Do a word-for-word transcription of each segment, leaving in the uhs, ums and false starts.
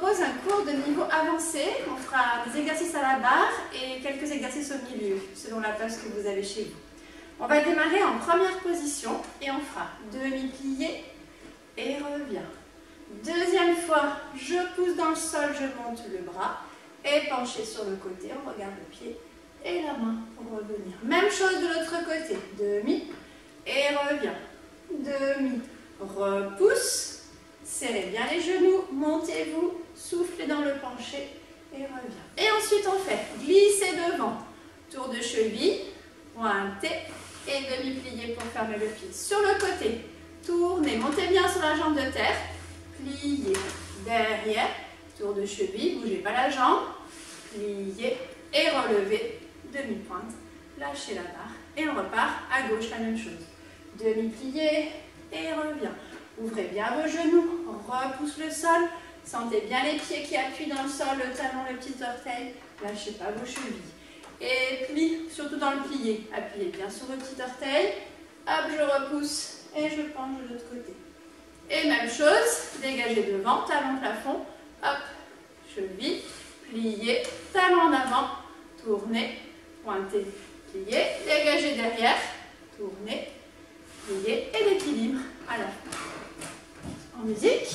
propose un cours de niveau avancé. On fera des exercices à la barre et quelques exercices au milieu, selon la place que vous avez chez vous. On va démarrer en première position et on fera demi-plié et revient. Deuxième fois, je pousse dans le sol, je monte le bras et penché sur le côté, on regarde le pied et la main pour revenir. Même chose de l'autre côté, demi et revient. Demi, repousse, serrez bien les genoux, montez-vous, soufflez dans le penché et revient. Et ensuite on fait glisser devant, tour de cheville, pointé et demi-plié pour fermer le pied. Sur le côté, tournez, montez bien sur la jambe de terre, pliez derrière, tour de cheville, bougez pas la jambe, pliez et relevez, demi-pointe, lâchez la barre et on repart à gauche, la même chose. Demi-plié et revient. Ouvrez bien vos genoux, repousse le sol, sentez bien les pieds qui appuient dans le sol, le talon, le petit orteil, lâchez pas vos chevilles. Et plie, surtout dans le plié, appuyez bien sur le petit orteil, hop, je repousse et je penche de l'autre côté. Et même chose, dégagez devant, talon plafond, hop, cheville, pliez, talon en avant, tournez, pointez, pliez, dégagez derrière, tournez, pliez et l'équilibre à la fin. En musique.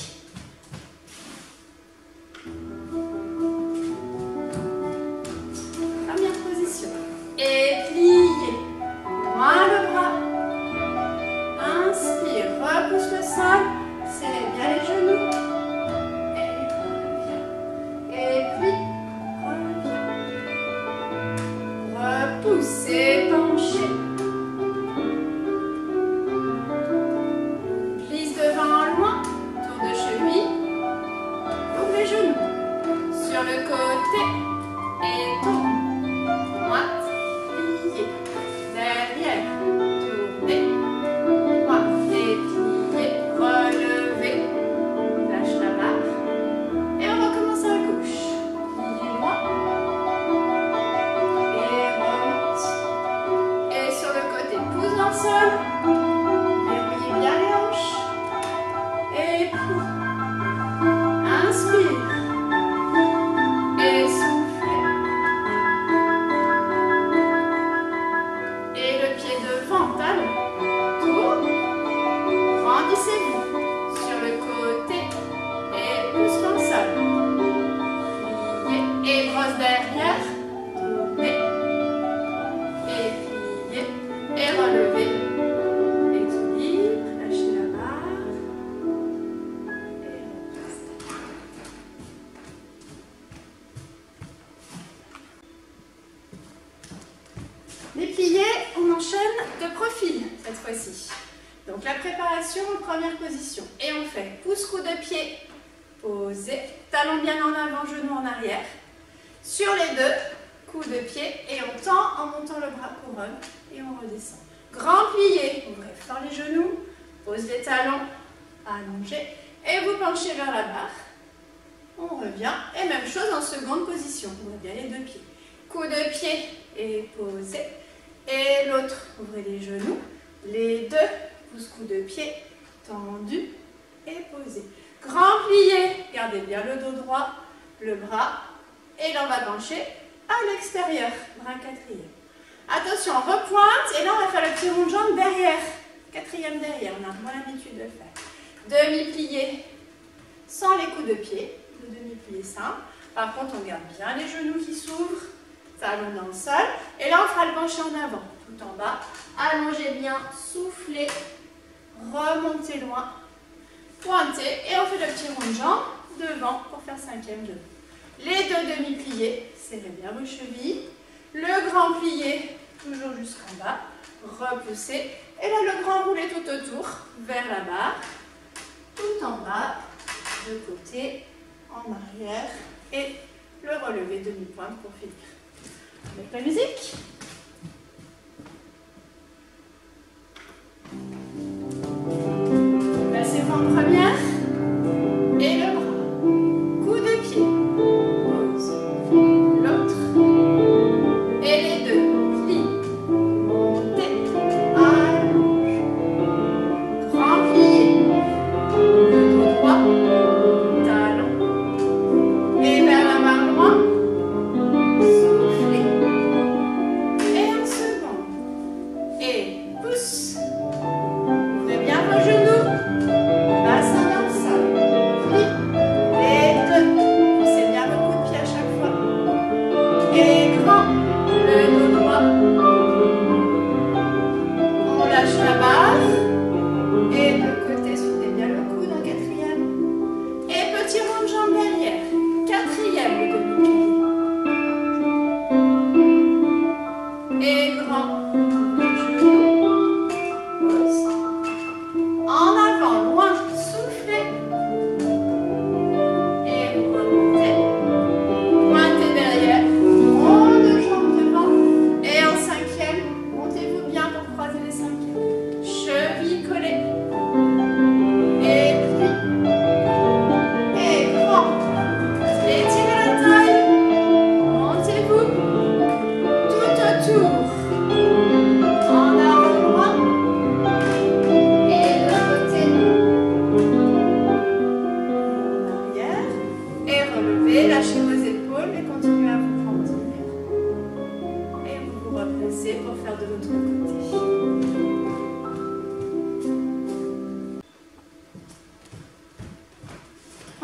Première position. Et pliez. Loin le bras. Inspire. Repousse le sol. Serrez bien les genoux. Et reviens. Et plie. Reviens. Repousse et penchez. Glisse devant loin. Tour de cheville. Ouvre les genoux. Sur le côté. Et tourne. Droite, plié, derrière, tournez, droite et plié, relevez, lâche la barre, et on recommence à gauche, plié loin, et remonte, et sur le côté, pousse dans le sol, verrouillez bien les hanches, et plie, inspire, et souffle. Grandissez-vous sur le côté et pousse dans le sol. Pliez et brosse derrière. Tournez et pliez et relevez. Équilibre, lâchez la barre et repassez. Les pliés, on enchaîne de profil cette fois-ci. Donc la préparation, première position. Et on fait pouce-coup de pied, posé, talon bien en avant, genou en arrière. Sur les deux, coup de pied et on tend en montant le bras couronne et on redescend. Grand plié, ouvrez fort les genoux, pose les talons, allongez et vous penchez vers la barre. On revient et même chose en seconde position. Ouvrez bien les deux pieds. Coup de pied et posé. Et l'autre, ouvrez les genoux, les deux. Pouce-coup de pied, tendu et posé. Grand plié, gardez bien le dos droit, le bras, et là on va pencher à l'extérieur, bras quatrième. Attention, repointe, et là on va faire le petit rond de jambe derrière, quatrième derrière, on a moins l'habitude de le faire. Demi-plié, sans les coups de pied, le demi-plié simple. Par contre, on garde bien les genoux qui s'ouvrent, talon dans le sol, et là on fera le penché en avant, tout en bas. Allongez bien, soufflez. Remontez loin, pointez et on fait le petit rond de jambe devant pour faire cinquième debout. Les deux demi-pliés, serrez bien vos chevilles. Le grand plié, toujours jusqu'en bas, repoussez. Et là, le grand roulé tout autour, vers la barre, tout en bas, de côté, en arrière. Et le relevé demi-pointe pour finir. Avec la musique. Placez-vous en première et le bras. Coup de pied. Pose. L'autre. Et les deux. Plie. Montez. Allonge. Grand plié. Le dos droit. Talon.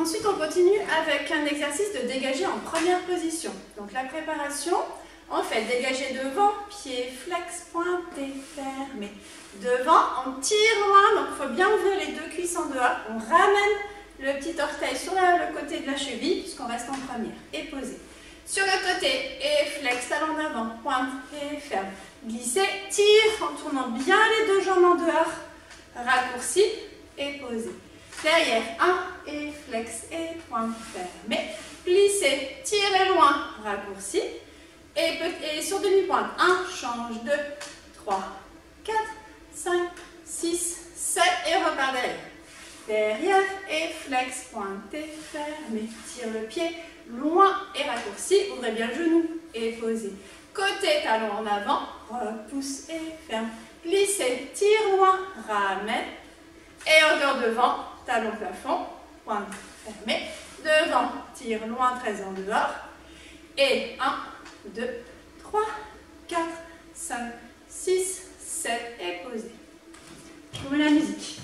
Ensuite, on continue avec un exercice de dégager en première position. Donc la préparation, on fait dégager devant, pied flex, pointé, fermé. Devant, on tire loin, donc il faut bien ouvrir les deux cuisses en dehors. On ramène le petit orteil sur la, le côté de la cheville, puisqu'on reste en première, et posé. Sur le côté, et flex, talon d'avant, pointe et ferme. Glissez, tire en tournant bien les deux jambes en dehors, raccourci et posé. Derrière, un, et flex, et pointe, fermé. Glissez, tirez loin, raccourci. Et, et sur demi-pointe, un, change, deux, trois, quatre, cinq, six, sept, et repart derrière. Derrière, et flex, pointé, fermé. Tire le pied, loin et raccourci. Ouvrez bien le genou et posez. Côté, talon en avant, repousse et ferme. Glissez, tire loin, ramène. Et encore devant, talon plafond, pointe fermée. Devant, tire loin, très en dehors. Et un, deux, trois, quatre, cinq, six, sept, et posez. Je vous mets la musique.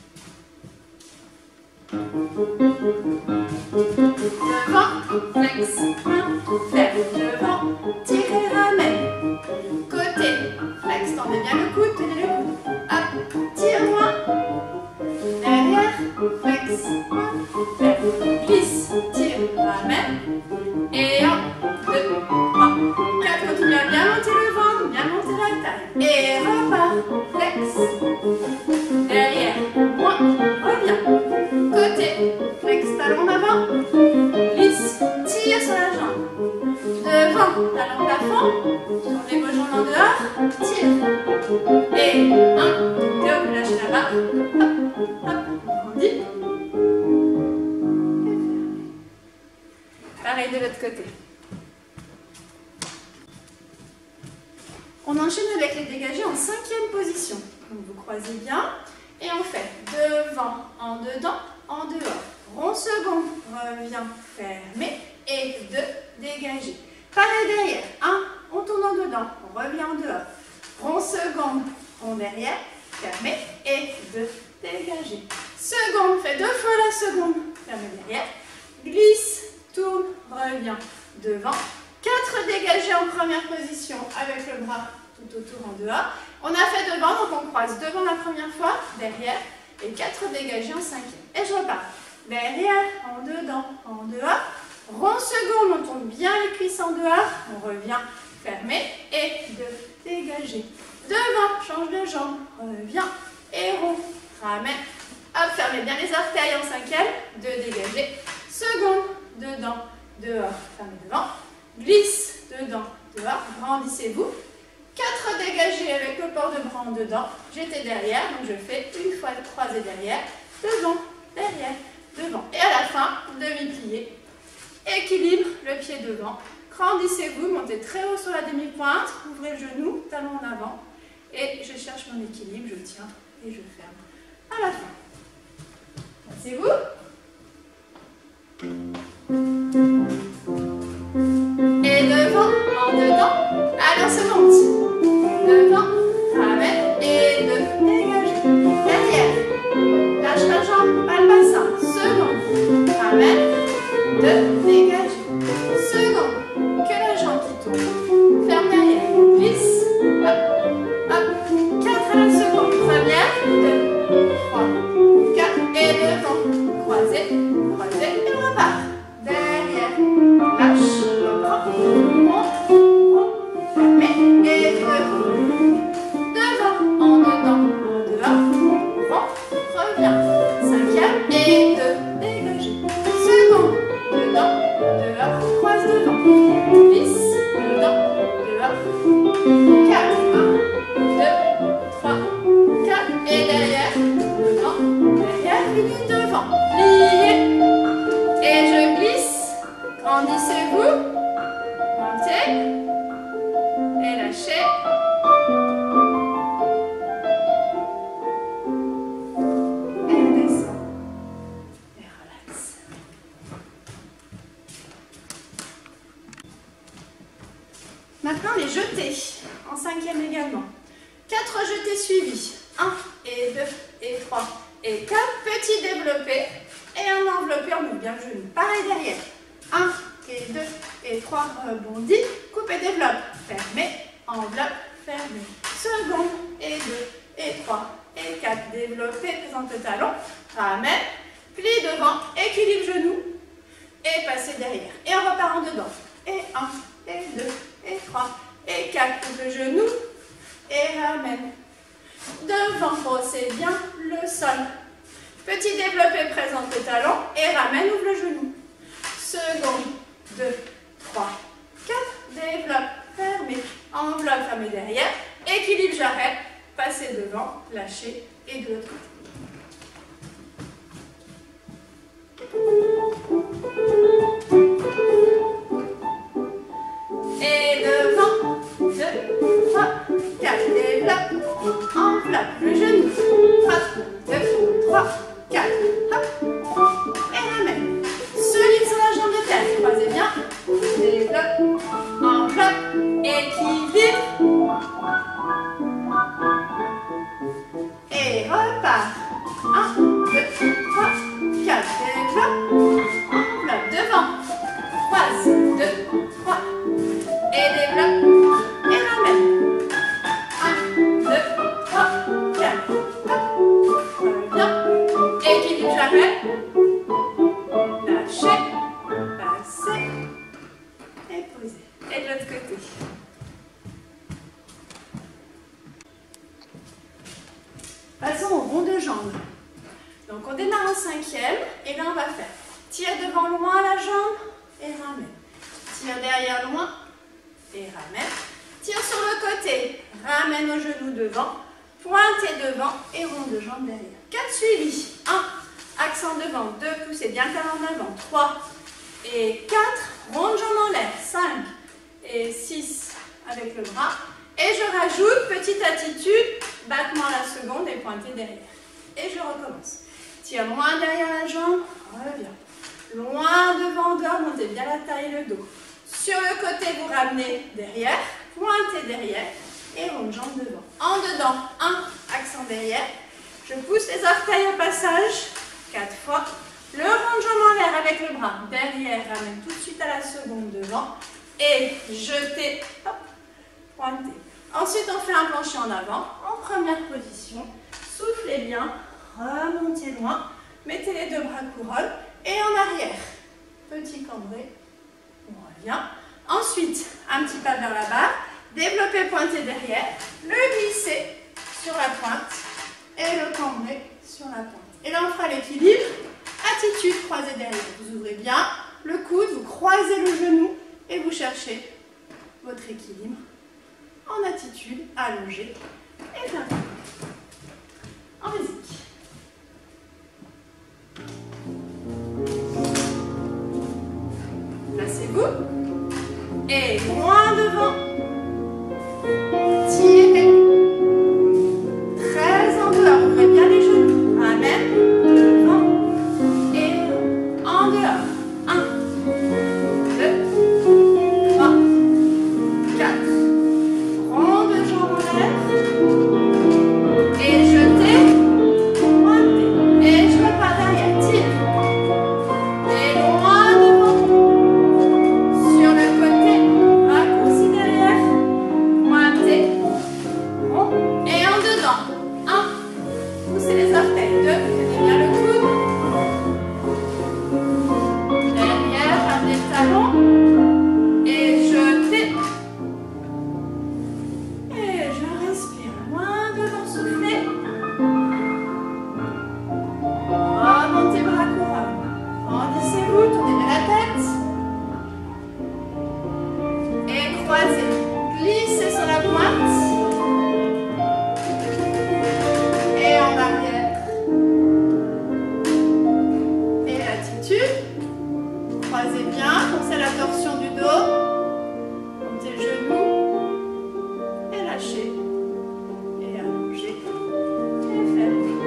Devant, flex, ferme, devant, tirez, ramène. Côté, flex, tendez bien le coude, tenez le coude. Hop, tire loin. Derrière, flex, ferme, glisse, tire, ramène. Et un, deux, trois, quatre, continue à bien monter le ventre, bien monter la taille. Et repart, flex. Derrière, moins, reviens. Côté, flex, talon avant, glisse, tire sur la jambe. Devant, talon plafond, tournez vos jambes en dehors, tire. Et un, deux, vous lâchez la barre, hop, hop, grandit. Et fermez. Pareil de l'autre côté. On enchaîne avec les dégagés en cinquième position. Donc vous croisez bien. Et on fait devant, en dedans, en dehors. Rond second, revient, fermé. Et deux, dégagé. Pareil derrière. Un, on tourne en dedans, on revient en dehors. Rond second, rond derrière, fermé. Et deux, dégagé. Seconde, fait deux fois la seconde, fermé derrière. Glisse, tourne, revient, devant. Quatre dégagés en première position avec le bras tout autour en dehors. On a fait devant, donc on croise devant la première fois, derrière, et quatre dégagés en cinquième. Et je repars. Derrière, en dedans, en dehors. Rond seconde, on tourne bien les cuisses en dehors. On revient, fermé, et deux, dégagés. Devant, change de jambe, revient, et rond, ramène. Hop, fermez bien les orteils en cinquième. Deux dégagés. Seconde, dedans, dehors, fermez devant. Glisse, dedans, dehors, grandissez-vous. quatre dégagés avec le port de bras en dedans. J'étais derrière, donc je fais une fois croisé derrière, devant, derrière, devant. Et à la fin, demi-plié. Équilibre, le pied devant. Grandissez-vous, montez très haut sur la demi-pointe, ouvrez le genou, talon en avant. Et je cherche mon équilibre, je tiens et je ferme. À la fin. Placez-vous. Et devant, en dedans. Alors c'est monte. Devant, ramène et deux, dégage. Derrière, lâche la jambe, pas le bassin. Second, ramène, deux, dégage. Second, que la jambe qui tourne. Ferme derrière, glisse, hop, hop. Quatre à la seconde, première, deux, trois, quatre et devant. Croisez, croisez et on repart. Derrière, lâche le bras, monte, monte, fermez et deux. Devant, en dedans, en dehors, rond, reviens. Cinquième et deux, dégagez. Second, dedans, dehors, croise devant. Glisse, dedans, dehors. Quatre, un, deux, trois, quatre et derrière, devant, derrière, fini devant. Pliez. Et je glisse. Grandissez-vous. Montez. Et lâchez. Et descend. Et relax. Maintenant les jetés. En cinquième également. Quatre jetés suivis. Un et deux et trois et quatre. Petits développés. Et on enveloppe et on ouvre bien le genou. Pareil derrière. un et deux et trois, rebondis, coupe et développe. Fermez, enveloppe, fermez. Seconde et deux et trois et quatre. Développez, présente le talon. Ramène, plie devant, équilibre genou et passez derrière. Et on repart en dedans. Et un, et deux, et trois, et quatre. Coupe le genou et ramène. Devant, brossez bien le sol. Petit développé, présente le talon et ramène, ouvre le genou. Seconde, deux, trois, quatre. Développe, fermez, enveloppe, fermez derrière. Équilibre, j'arrête. Passez devant, lâchez et de l'autre côté. Et devant, deux, trois, quatre, développe, enveloppe, le genou, hop, deux, trois, quatre, hop, et ramène. Solide sur la jambe de terre, croisez bien, développe, enveloppe, équilibre, et repart. un, deux, trois, quatre, développe, enveloppe, devant, croise, deux, trois, et développe, et ramène. un, deux, trois, quatre, hop, reviens, équilibre, j'arrête, lâchez, passez, et posez. Et de l'autre côté. Passons au rond de jambe. Donc on démarre en cinquième, et là on va faire tire devant loin la jambe, et ramène. Tire derrière loin, et ramène. Tire sur le côté, ramène au genou devant, pointez devant, et rond de jambe derrière. quatre suivis. un, accent devant, deux, poussez bien le talon en avant, trois et quatre, rond de jambe en l'air, cinq et six avec le bras. Et je rajoute, petite attitude, battement à la seconde et pointez derrière. Et je recommence. Tire moins derrière la jambe, reviens. Loin devant, dehors, montez bien la taille et le dos. Sur le côté, vous ramenez derrière, pointez derrière et rond de jambe devant. En dedans, un, accent derrière. Je pousse les orteils au passage, quatre fois. Le rond de jambe en l'air avec le bras. Derrière, ramène tout de suite à la seconde devant. Et jetez, hop, pointez. Ensuite, on fait un plancher en avant, en première position. Soufflez bien, remontez loin, mettez les deux bras couronne et en arrière. Petit cambré, on revient. Ensuite, un petit pas vers la barre, développez, pointez derrière, le glisser sur la pointe et le cambré sur la pointe. Et là, on fera l'équilibre. Attitude, croisez derrière. Vous ouvrez bien le coude, vous croisez le genou et vous cherchez votre équilibre. En attitude, allongée et bien. En musique. Placez-vous. Et loin devant. Tirez. Très en dehors. Ouvrez bien les genoux. Ramène. Devant. Et en dehors. Un. Deux. Trois. Quatre. Rond de jambe en l'air. Et jetez. Pointez. Et je repars derrière. Tire. Et loin devant. Sur le côté. Raccourci derrière. Pointez. Rond. Et en dedans. Un. Poussez les orteils. Deux. Tenez bien le coude. Derrière. Ramenez le talon. Et jetez. Et je respire loin devant, soufflez. Remontez bras couronne. Grandissez-vous, tournez bien la tête. Et croisez. Glissez sur la pointe. Et en arrière. Et l'attitude. Croisez bien, pensez à la torsion du dos. Montez le genou. Et lâchez. Et allongez. Et fermez.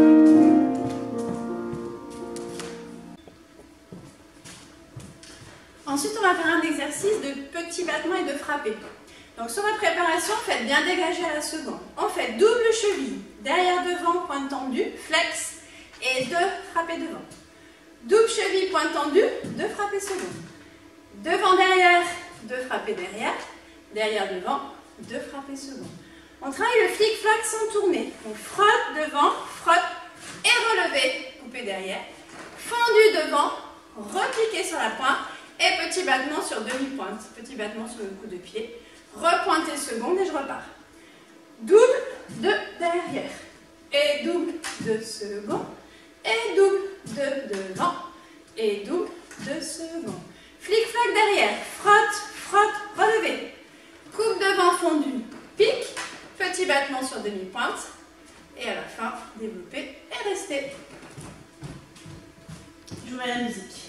Ensuite, on va faire un exercice de petits battements et de frapper. Donc, sur votre préparation, faites bien dégager à la seconde. On fait double cheville, derrière devant, pointe tendue, flex, et deux, frappez devant. Double cheville, point tendu, deux frappés secondes. Devant, derrière, deux frappés derrière. Derrière, devant, deux frappés secondes. On travaille le flic-flac sans tourner. On frotte devant, frotte et relevé, coupé derrière. Fondu devant, repliqué sur la pointe et petit battement sur demi-pointe. Petit battement sur le coup de pied. Repointé seconde et je repars. Double de derrière. Et double de second. Et double de devant. Et double de second. Flic-flac derrière. Frotte, frotte, relevé. Coupe devant fondu, pique. Petit battement sur demi-pointe. Et à la fin, développer et rester. Je vous mets la musique.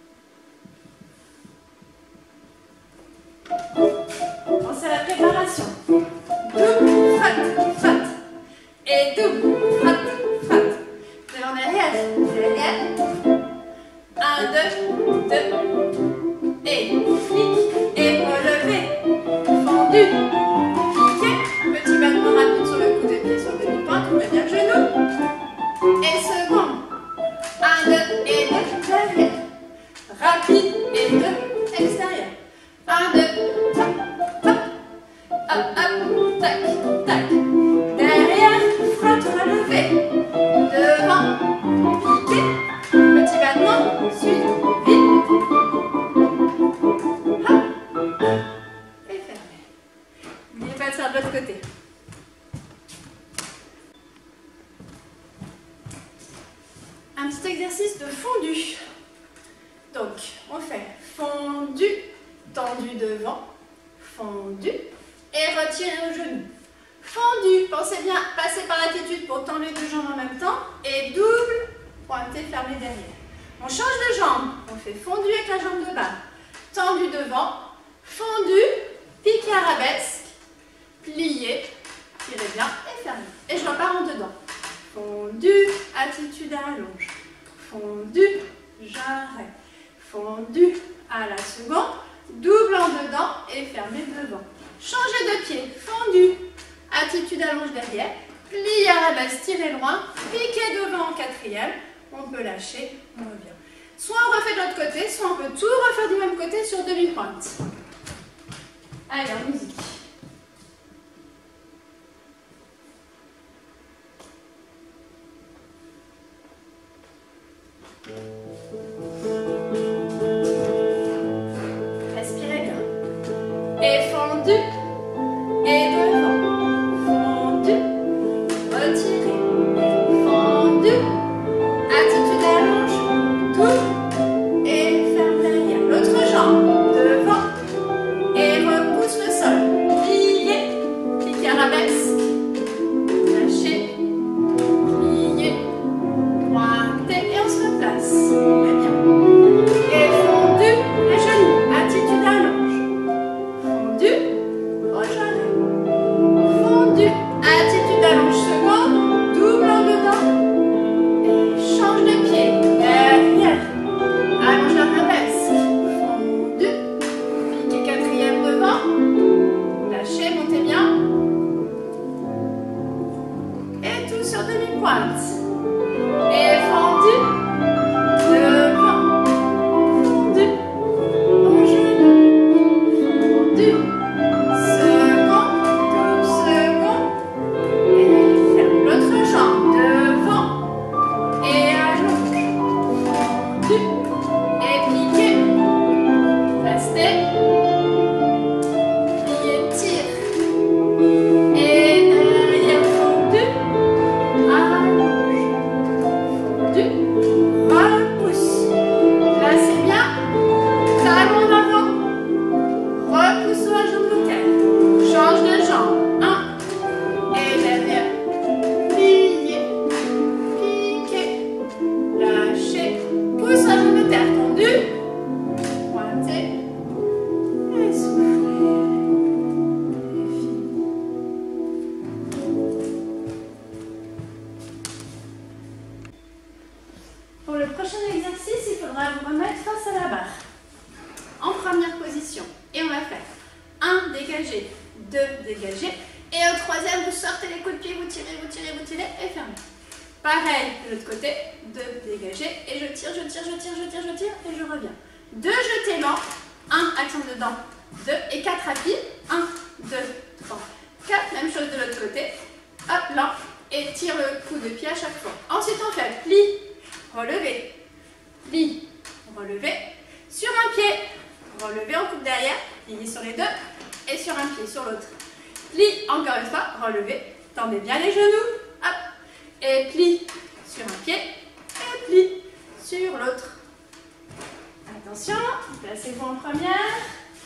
Pensez à la préparation. Double, frotte, frotte. Et double, frotte, frotte. Devant, derrière, derrière. Un, deux, deux. Et flic, et relevé. Fendu, piqué. Petit battement rapide sur le coup de pied sur demi-pointe. On met bien le genou. Et second. Un, deux, et deux, derrière. Rapide, et deux, extérieur. Un, deux, hop, hop, hop, hop, tac, tac. Derrière, frotte, relevé. Devant, piqué. Petit battement, suite, vite. Hop. Et fermé. N'oubliez pas de faire de l'autre côté. Un petit exercice de fondu. Donc, on fait fondu, tendu devant, fondu, et retiré au genou. Fondu, pensez bien, passez par l'attitude pour tendre les deux jambes en même temps, et double, pointé, fermé derrière. On change de jambe, on fait fondu avec la jambe de bas, tendu devant, fondu, piqué arabesque, plié, tirez bien, et fermé. Et je repars en dedans. Fondu, attitude à allonge. Fondu, j'arrête. Fondu à la seconde, double en dedans et fermé devant. Changez de pied, fondu, attitude allonge derrière, plie arabesque, tirez loin, piquez devant en quatrième, on peut lâcher, on revient. Soit on refait de l'autre côté, soit on peut tout refaire du même côté sur demi-pointe. Allez, en musique. Respirez bien. Et fondu. Et devant. Fondu. Retirez. Fondu. Attitude allonge. Double. Et ferme derrière. L'autre jambe. Devant. Et repousse le sol. Pliez. Piquez arabesque. Lâchez. Pliez. Pointez. Et on se replace. Très bien. Et fondu. Les genoux. Attitude allonge. Fondu. Rejoignez. Fondu. Attitude allonge seconde. Double en dedans. Et change de pied. Derrière. Allonge l'arabesque. Fondu. Piquez quatrième devant. Lâchez, montez bien. Et tout sur demi-pointe. Et fondu. Devant. Fondu. Au genou. Fondu. Second. Double second. Et ferme l'autre jambe. Devant. Et allonge. Fondu. Et piquez. Restez. Pliez, tire. Et derrière fondu. Allonge. Fondu. Repousse. Là c'est bien. Talon en avant. Repousse sur la jambe locale. Change de jambe. Un. Et derrière. Pliez. Piquez. Lâchez. Pousse sur la jambe de terre. Tendu. Pointez. Et soufflez. Et fini. Pour le prochain exercice, il faudra vous remettre face à la barre. En première position. Et on va faire un dégagé, deux dégagés. Et au troisième, vous sortez les coups de pied, vous tirez, vous tirez, vous tirez et fermez. Pareil de l'autre côté, de dégager et je tire, je tire, je tire, je tire, je tire et je reviens. Deux jetés lents, un, action dedans, deux et quatre rapides, un, deux, trois, quatre, même chose de l'autre côté, hop, lent et tire le coup de pied à chaque fois. Ensuite on fait pli, relevé, pli, relevé, sur un pied, relevé en coupe derrière, plier sur les deux et sur un pied sur l'autre. Pli, encore une fois, relevé, tendez bien les genoux, hop, et pli sur un pied et pli sur l'autre. Attention, placez-vous en première.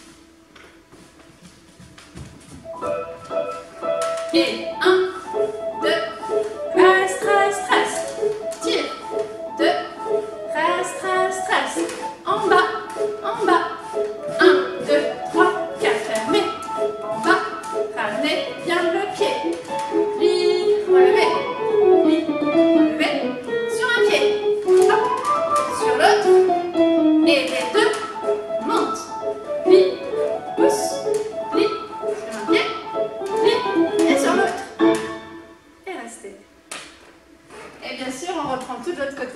Et un, deux, reste, reste, reste. Tire, deux, reste, reste, reste. En bas, en bas. Un, deux, trois, quatre, fermez. En bas, ramenez bien le pied. Pli, relevez. Pli, relevez. Sur un pied. Hop, sur l'autre. Et les deux montent. Pli, pousse, pli, sur un pied, pli, et sur l'autre. Et restez. Et bien sûr, on reprend tout de l'autre côté.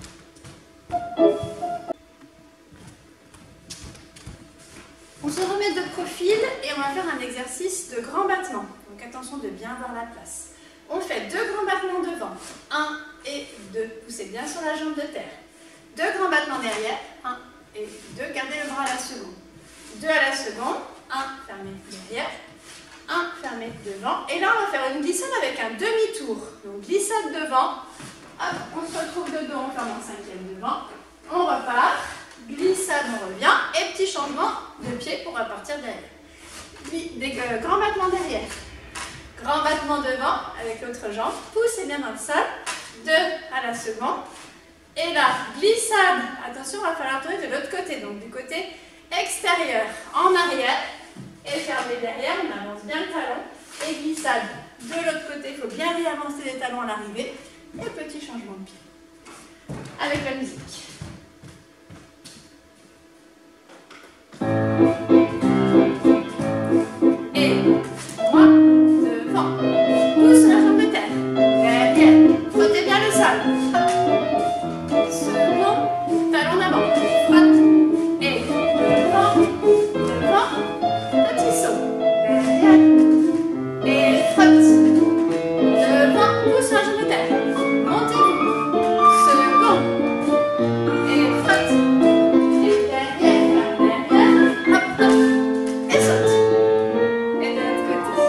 On se remet de profil et on va faire un exercice de grand battement. Donc attention de bien avoir la place. On fait deux grands battements devant. Un et deux. Poussez bien sur la jambe de terre. Deux grands battements derrière, un et deux, gardez le bras à la seconde. Deux à la seconde, un fermé derrière, un fermé devant. Et là, on va faire une glissade avec un demi-tour. Donc glissade devant, hop, on se retrouve de dos, on ferme en cinquième devant, on repart, glissade, on revient, et petit changement de pied pour repartir derrière. Des euh, grands battements derrière, grand battement devant avec l'autre jambe, poussez bien dans le sol, deux à la seconde. Et là, glissade, attention, il va falloir tourner de l'autre côté, donc du côté extérieur, en arrière, et fermer derrière, on avance bien le talon, et glissade de l'autre côté, il faut bien réavancer les talons à l'arrivée, et petit changement de pied, avec la musique. Et droit, devant, pousse la jambe de terre, derrière, frottez bien le sol. Second, talon d'avant, frotte, et devant, devant, petit saut, derrière, et frotte, devant, pousse la jambe de terre, montez-vous, second, et frotte, et derrière, derrière, hop, hop, et saute, et de l'autre côté.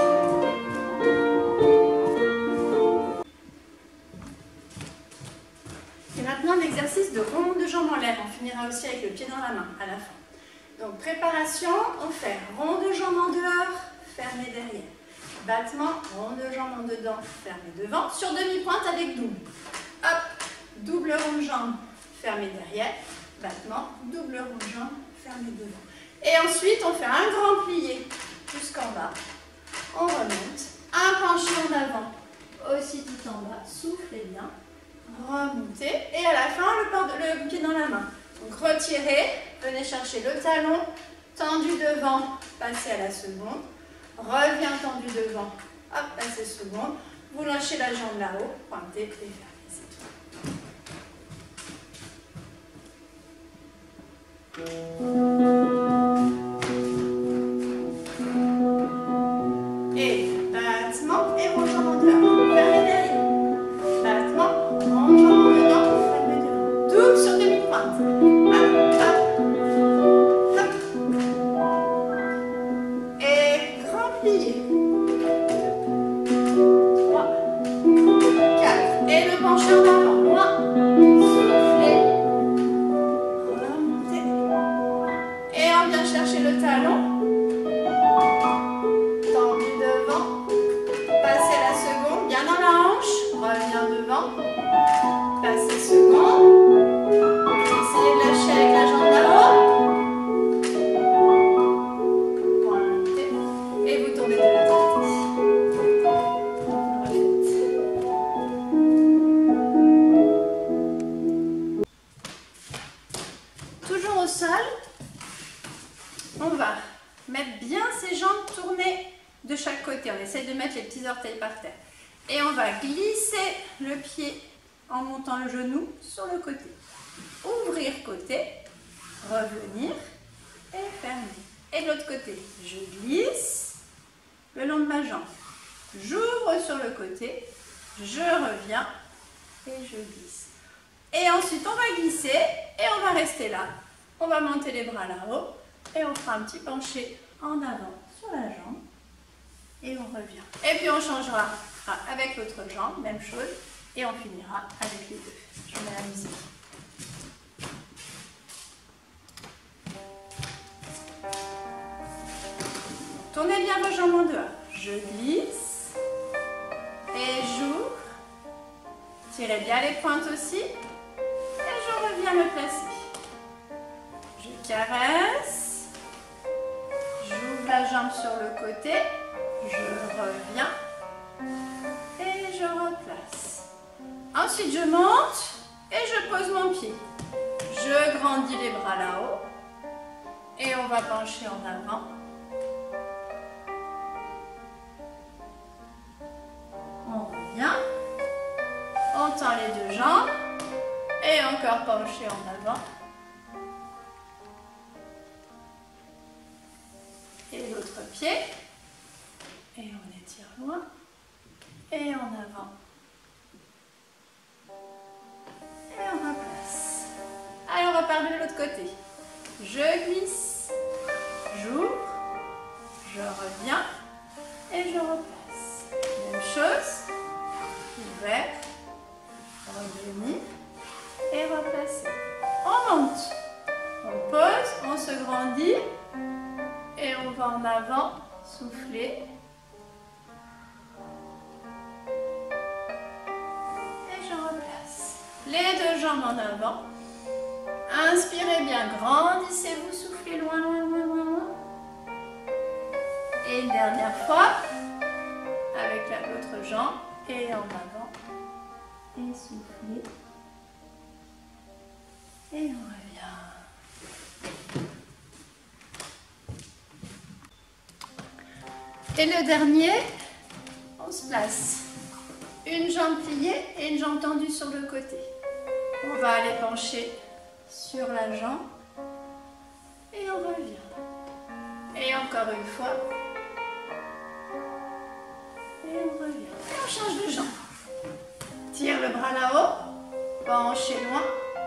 Et maintenant l'exercice de rond de jambe en l'air, on finira aussi avec le pied dans la main à la fin. Donc préparation, on fait rond de jambe en dehors, fermé derrière. Battement, rond de jambe en dedans, fermé devant, sur demi-pointe avec double. Hop, double rond de jambe, fermé derrière. Battement, double rond de jambe, fermé devant. Et ensuite on fait un grand plié jusqu'en bas. On remonte, un penché en avant, aussi tout en bas, soufflez bien. Remontez et à la fin le, port de, le pied dans la main. Donc retirez, venez chercher le talon, tendu devant, passez à la seconde, revient tendu devant, hop, passez seconde, vous lâchez la jambe là-haut, pointez et fermez, c'est tout. Et battement et rond jambe en dehors, fermez derrière. Battement, rond jambe en dedans, fermez devant. Double sur demi-pointe. Hop, hop, hop. Et grand plié. trois, quatre. Et le penché en avant. Loin. Soufflez. Remontez. Et on vient chercher le talon. Tendu devant. Passez la seconde, bien dans la hanche. Reviens devant. Passez seconde. Essayez de lâcher avec la jambe là-haut. Pointez. Et vous tournez de l'autre côté. Toujours au sol. On va mettre bien ses jambes tournées de chaque côté. On essaye de mettre les petits orteils par terre. Et on va glisser le pied en montant le genou sur le côté. Ouvrir côté, revenir et fermer. Et de l'autre côté, je glisse le long de ma jambe. J'ouvre sur le côté, je reviens et je glisse. Et ensuite, on va glisser et on va rester là. On va monter les bras là-haut et on fera un petit penché en avant sur la jambe. Et on revient. Et puis on changera avec l'autre jambe, même chose. Et on finira avec les deux. Je mets la musique. Tournez bien vos jambes en dehors. Je glisse et j'ouvre. Tirez bien les pointes aussi. Et je reviens me placer. Je caresse. J'ouvre la jambe sur le côté. Je reviens. Et je replace. Ensuite, je monte et je pose mon pied. Je grandis les bras là-haut. Et on va pencher en avant. On revient. On tend les deux jambes. Et encore pencher en avant. Et l'autre pied. Et on étire loin. Et en avant. Et on replace. Allez, on repart de l'autre côté. Je glisse. J'ouvre. Je reviens. Et je replace. Même chose. Ouvert. Revenir. Et replacer. On monte. On pose. On se grandit. Et on va en avant. Souffler. Les deux jambes en avant. Inspirez bien, grandissez-vous, soufflez loin, loin, loin, loin, loin. Et une dernière fois, avec l'autre jambe, et en avant. Et soufflez. Et on revient. Et le dernier, on se place. Une jambe pliée et une jambe tendue sur le côté. On va aller pencher sur la jambe et on revient. Et encore une fois. Et on revient. Et on change de jambe. Tire le bras là-haut, penchez loin.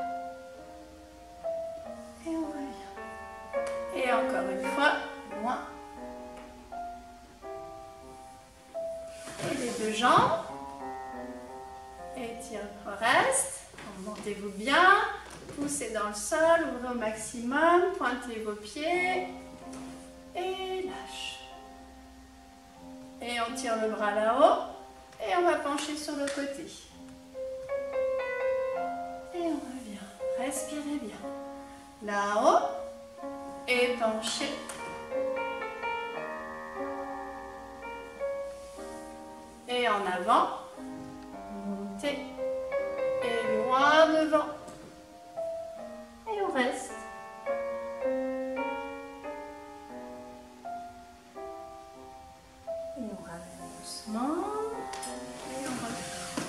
Et on revient. Et encore une fois, loin. Et les deux jambes. Étire le reste. Montez-vous bien. Poussez dans le sol. Ouvrez au maximum. Pointez vos pieds. Et lâche. Et on tire le bras là-haut. Et on va pencher sur le côté. Et on revient. Respirez bien. Là-haut. Et penchez. Et en avant. Montez. Et loin devant. Et on reste. Et on ramène doucement. Et on revient.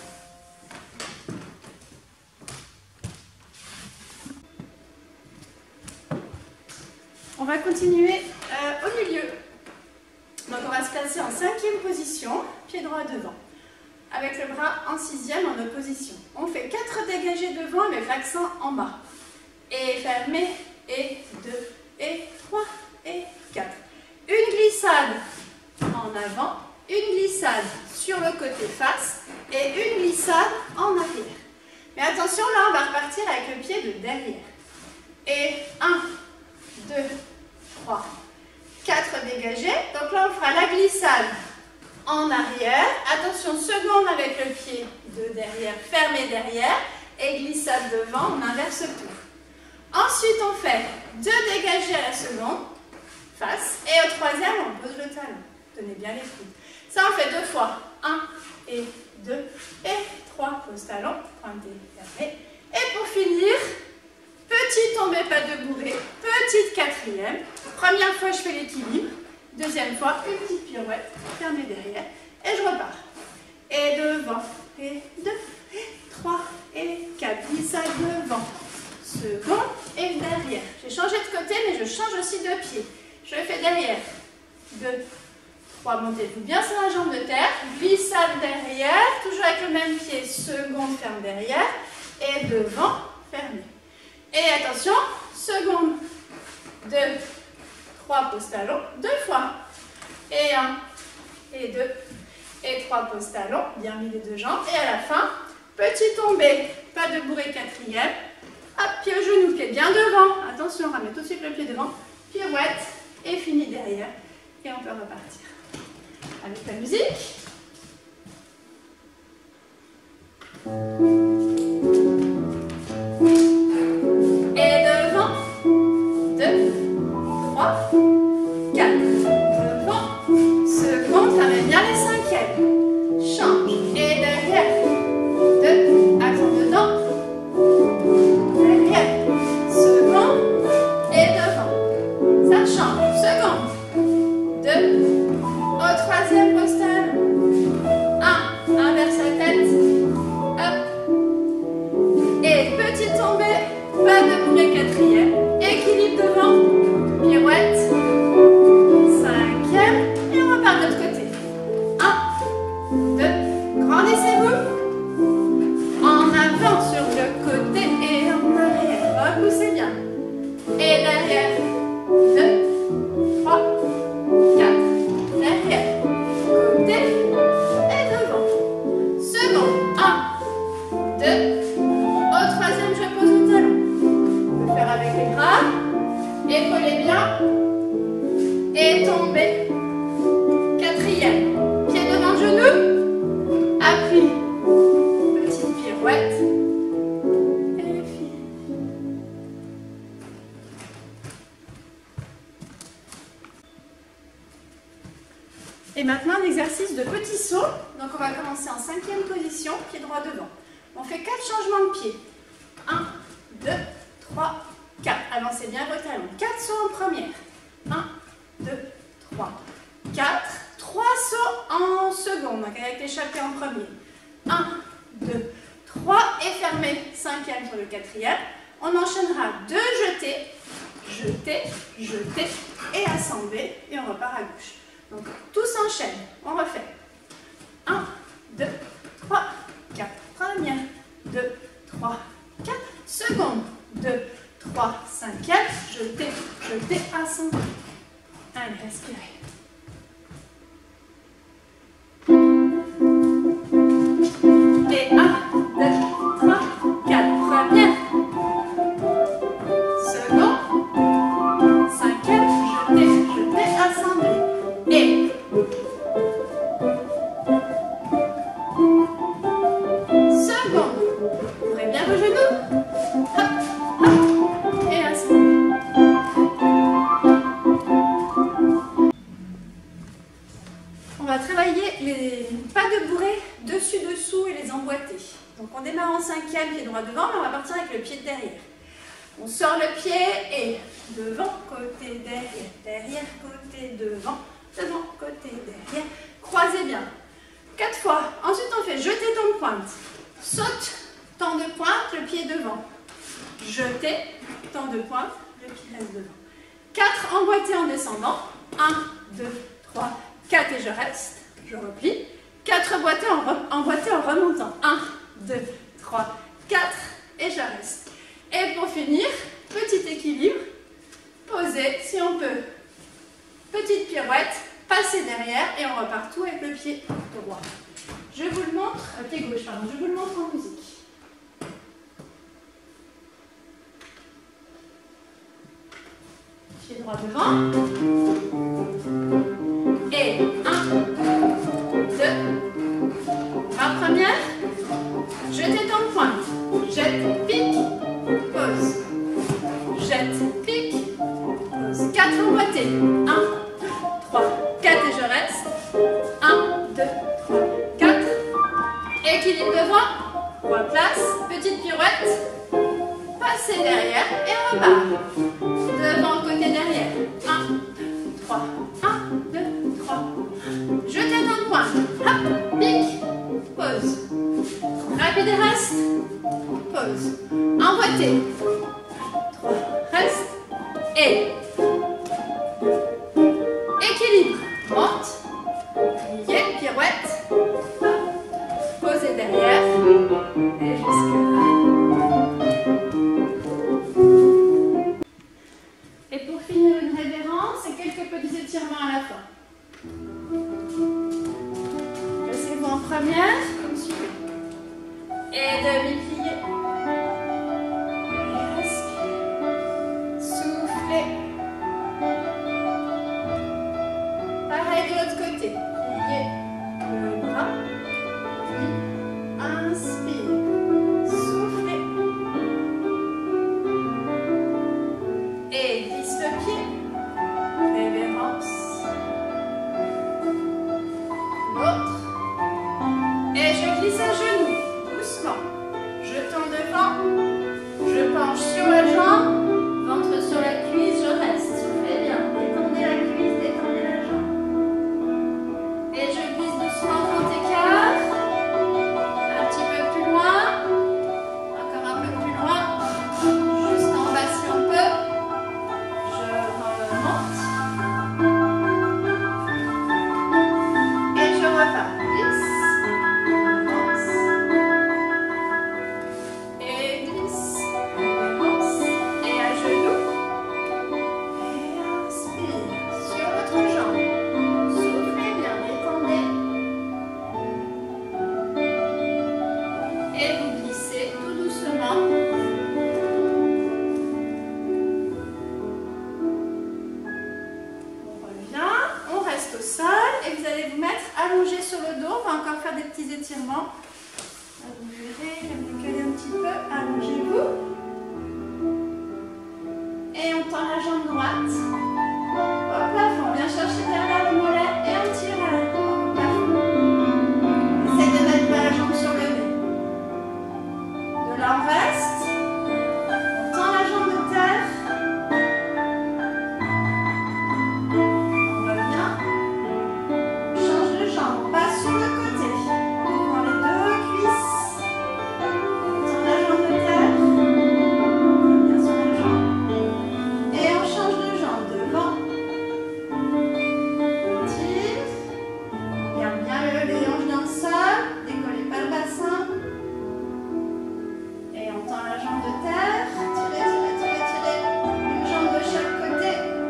On va continuer euh, au milieu. Donc on va se placer en cinquième position, pied droit devant. Avec le bras en sixième en opposition. On fait quatre dégagés devant avec l'accent en bas. Et fermé, et deux, et trois, et quatre. Une glissade en avant, une glissade sur le côté face et une glissade en arrière. Mais attention, là on va repartir avec le pied de derrière. Et un, deux, trois, quatre dégagés. Donc là on fera la glissade en arrière, attention, seconde avec le pied de derrière, fermé derrière, et glissade devant, on inverse tout. Ensuite, on fait deux dégagés à la seconde, face, et au troisième, on pose le talon. Tenez bien les coudes. Ça, on fait deux fois. Un, et deux, et trois, pose talon, pointé, fermé. Et pour finir, petit tombé pas de bourrée, petite quatrième. Première fois, je fais l'équilibre. Deuxième fois, une petite pirouette, fermée derrière, et je repars. Et devant, et deux, et trois, et quatre. Glissade devant. Second et derrière. J'ai changé de côté, mais je change aussi de pied. Je fais derrière. deux, trois, montez-vous bien sur la jambe de terre. Glissade derrière, toujours avec le même pied. Seconde, ferme derrière. Et devant, fermé. Et attention, seconde, deux, trois, pose talon, deux fois. Et un, et deux, et trois, pose talon. Bien mis les deux jambes. Et à la fin, petit tombé. Pas de bourrée quatrième. Hop, pied au genou, pied bien devant. Attention, ramène tout de suite le pied devant. Pirouette et fini derrière. Et on peut repartir. Avec la musique. Et devant. deux, trois, quatre. Devant. Seconde, ramène bien les cinquièmes. Change. Et derrière. deux. Accent dedans. Derrière. Second. Et devant. Ça change. Seconde. deux. Au troisième postal. un. Inverse la tête. Hop. Et petite tombée. Pas de bourrée quatrième. Équilibre devant. Pirouette. Cinquième. Et on repart de l'autre côté. un. deux. Grandissez-vous. En avant sur le côté et en arrière. Repoussez bien. Et derrière. deux, trois, quatre. Derrière. Côté et devant. Second. un, deux. Au troisième, je pose le talon. On peut faire avec les bras. Épaulez bien. Et tombez. Quatrième. Pied devant genou. Appui. Petite pirouette. Et fini. Et maintenant, un exercice de petit saut. Donc, on va commencer en cinquième position, pied droit devant. On fait quatre changements de pied. un, deux, trois, quatre. Avancez bien vos talons. quatre sauts en première. un, deux, trois, quatre. trois sauts en seconde, donc avec l'échappée en premier. un, deux, trois et fermez. Cinquième sur le quatrième. On enchaînera deux jetés, jetés, jetés et assemblés. Et on repart à gauche. Donc tout s'enchaîne. On refait. un, deux, trois, quatre. Première, deux, trois, quatre. Seconde, deux, trois, cinquième. Jeté, jeté, assemblé. Allez, respirez. Et un, deux, trois, quatre. Première. Seconde. Cinquième. Jeté, jeté, assemblé. Et. Seconde. Ouvrez bien vos genoux. Hop, hop. Et assemblé. On va travailler les pas de bourrée dessus-dessous et les emboîtés. Donc on démarre en cinquième, pied droit devant, mais on va partir avec le pied de derrière. On sort le pied et devant, côté, derrière, derrière, côté, devant, devant, côté, derrière. Croisez bien. Quatre fois. Ensuite on fait jeter temps de pointe. Saute, temps de pointe, le pied devant. Jeter, temps de pointe, le pied reste devant. Quatre emboîtés en descendant. un, deux, trois, quatre et je reste. Je replie. quatre emboîtés en, re emboîtés en remontant. un, deux, trois, quatre et je reste. Et pour finir, petit équilibre. Posez si on peut. Petite pirouette. Passez derrière et on repart tout avec le pied droit. Je vous le montre, euh, pied gauche, pardon, je vous le montre en musique. Pied droit devant. Et un, deux, bras première. Jetez temps de pointe. Jette, pique, pose. Jette, pique, pose. Quatre emboîtés. un, trois, quatre et je reste. un, deux, trois, quatre. Équilibre devant. Trois places. Petite pirouette. Passez derrière et on repart. Devant, côté, derrière. un, deux, trois. un, deux, trois. Jetez dans le point. Hop, pique, pose. Rapide et reste. pause. Emboîté. trois, reste. Et. Équilibre. Monte. Plié, pirouette. Posez derrière. Et jusque là. Et pour finir une révérence et quelques petits étirements à la fin. Placez-vous en première, comme suivez. Et demi-plié. Respire. Soufflez. Pareil de l'autre côté. Pliez le bras. Puis inspire. Soufflez. Et glisse le pied. Révérence. L'autre. Et je glisse un genou. Doucement. Je tends devant. Je penche sur la jambe. Ventre sur la cuisse. Je reste. Soufflez bien. Détendez la cuisse. Détendez la jambe. Et je glisse doucement grand écart. Un petit peu plus loin. Encore un peu plus loin. Juste en bas si on peut. Je remonte. Et je repars. Glisse. Avance. Et glisse. Avance. Et à genoux. Et inspire. Sur votre jambe. Soufflez bien. Détendez. Et vous glissez tout doucement. On revient, on reste au sol et vous allez vous mettre allongé sur le dos. On va encore faire des petits étirements. Vous verrez, je vais me décaler un petit peu. Allongez-vous. Et on tend la jambe droite. Au plafond, on vient chercher derrière le mollet et on tire au plafond. Essayez de mettre pas la jambe sur le nez. De là, on reste. On tend la jambe de terre. On revient. On change de jambe. On passe sur le côté. On prend les deux cuisses. On tend la jambe de terre. On revient sur la jambe. Et on change de jambe devant. On tire. On garde bien le- les hanches dans le sol. Décollez pas le bassin. Et on tend la jambe de terre. Tirez, tirez, tirez, tirez. Une jambe de chaque côté.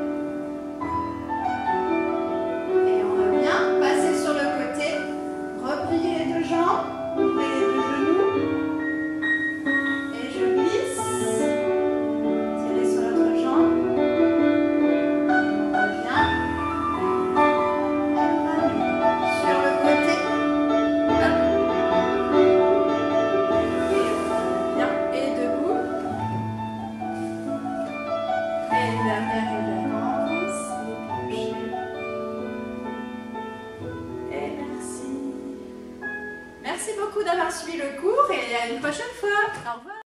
Et on revient. Passez sur le côté. Repliez les deux jambes. Ouvrez les deux genoux. Et je glisse. Tirez sur l'autre jambe. On revient. Et on ramène. Sur le côté. Hop. Et on revient. Et debout. Et dernière révérence. Et penché. Et merci. Merci beaucoup d'avoir suivi le cours et à une prochaine fois. Au revoir.